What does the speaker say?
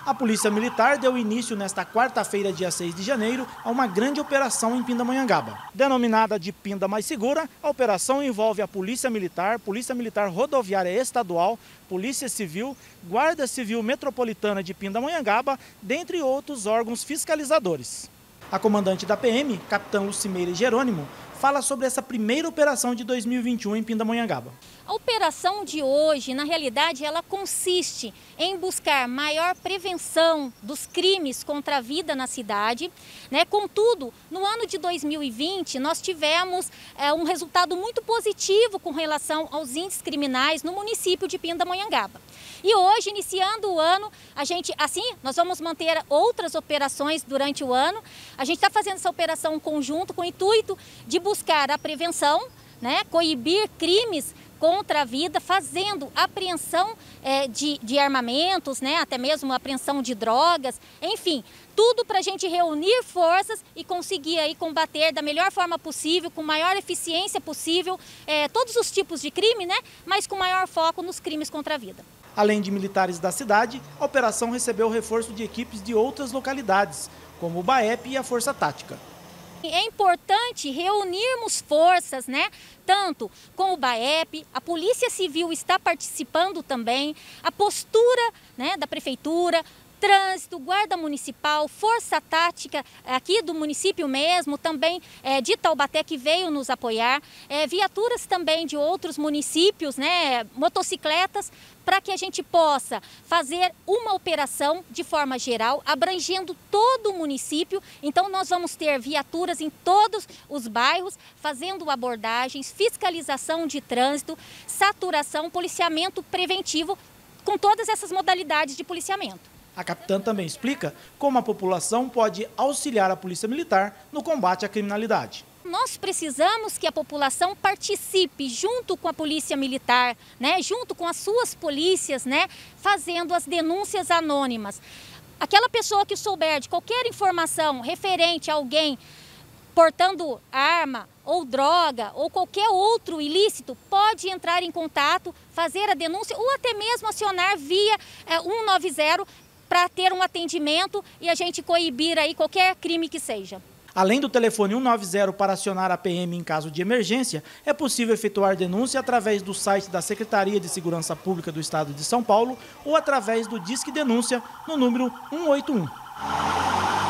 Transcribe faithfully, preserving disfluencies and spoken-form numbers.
A Polícia Militar deu início nesta quarta-feira, dia seis de janeiro, a uma grande operação em Pindamonhangaba. Denominada de Pinda Mais Segura, a operação envolve a Polícia Militar, Polícia Militar Rodoviária Estadual, Polícia Civil, Guarda Civil Metropolitana de Pindamonhangaba, dentre outros órgãos fiscalizadores. A comandante da P M, capitã Lucimeire Jerônimo, fala sobre essa primeira operação de dois mil e vinte e um em Pindamonhangaba. A operação de hoje, na realidade, ela consiste em buscar maior prevenção dos crimes contra a vida na cidade, né? Contudo, no ano de dois mil e vinte, nós tivemos é, um resultado muito positivo com relação aos índices criminais no município de Pindamonhangaba. E hoje, iniciando o ano, a gente, assim, nós vamos manter outras operações durante o ano. A gente está fazendo essa operação conjunto com o intuito de buscar a prevenção, né? Coibir crimes contra a vida, fazendo apreensão é, de, de armamentos, né, até mesmo apreensão de drogas, enfim, tudo para a gente reunir forças e conseguir aí combater da melhor forma possível, com maior eficiência possível, é, todos os tipos de crime, né, mas com maior foco nos crimes contra a vida. Além de militares da cidade, a operação recebeu reforço de equipes de outras localidades, como o BAEP e a Força Tática. É importante reunirmos forças, né? Tanto com o BAEP, a Polícia Civil está participando também, a postura, né, da Prefeitura, Trânsito, Guarda Municipal, Força Tática aqui do município mesmo, também é, de Taubaté, que veio nos apoiar, é, viaturas também de outros municípios, né, motocicletas, para que a gente possa fazer uma operação de forma geral, abrangendo todo o município. Então nós vamos ter viaturas em todos os bairros, fazendo abordagens, fiscalização de trânsito, saturação, policiamento preventivo, com todas essas modalidades de policiamento. A capitã também explica como a população pode auxiliar a Polícia Militar no combate à criminalidade. Nós precisamos que a população participe junto com a Polícia Militar, né, junto com as suas polícias, né, fazendo as denúncias anônimas. Aquela pessoa que souber de qualquer informação referente a alguém portando arma ou droga ou qualquer outro ilícito, pode entrar em contato, fazer a denúncia ou até mesmo acionar via é, cento e noventa para ter um atendimento e a gente coibir aí qualquer crime que seja. Além do telefone cento e noventa para acionar a P M em caso de emergência, é possível efetuar denúncia através do site da Secretaria de Segurança Pública do Estado de São Paulo ou através do Disque Denúncia no número cento e oitenta e um.